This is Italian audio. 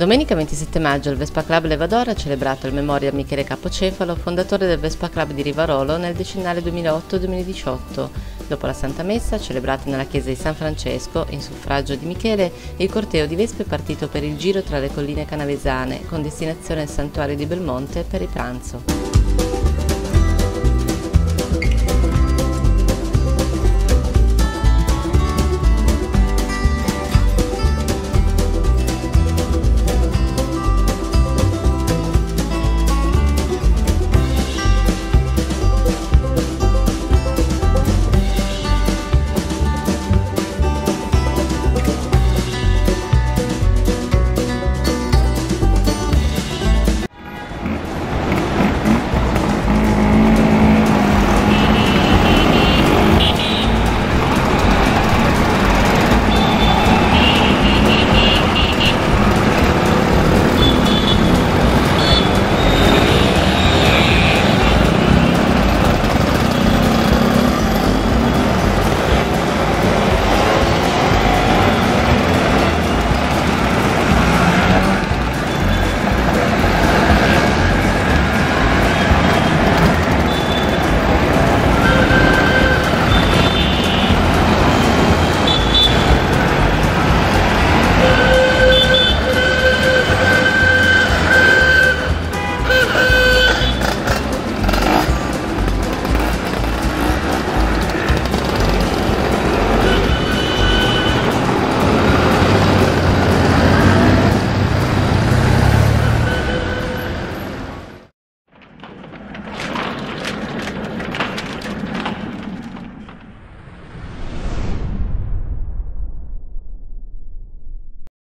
Domenica 27 maggio il Vespa Club Levadora ha celebrato il memoria a Michele Capocefalo, fondatore del Vespa Club di Rivarolo nel decennale 2008-2018. Dopo la Santa Messa, celebrata nella chiesa di San Francesco, in suffragio di Michele, il corteo di Vespe è partito per il giro tra le colline canavesane, con destinazione al santuario di Belmonte per il pranzo.